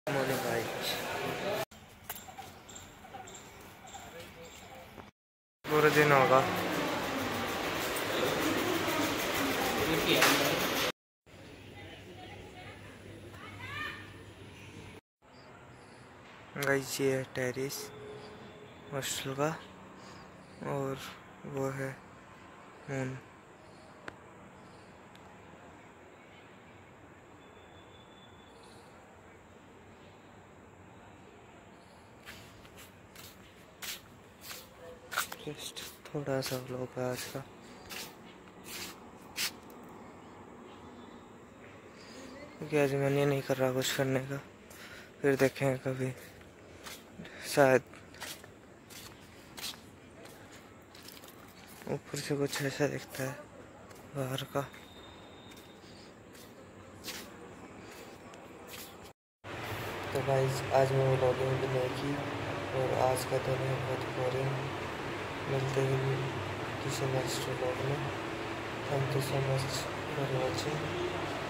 Morning भाई, पूरा दिन होगा। गाइस ये है टेरिस हॉस्टल का और वो है मून। जस्ट थोड़ा सा व्लॉग है आज का। क्योंकि आज मन ही नहीं कर रहा कुछ करने का, फिर देखेंगे कभी शायद। ऊपर से कुछ ऐसा दिखता है बाहर का। तो गाइस आज मैं व्लॉगिंग भी नहीं की और आज का दिन है बहुत बोरिंग। मिलते ही किसी नेक्स्ट व्लॉग में। Thank you so much for watching.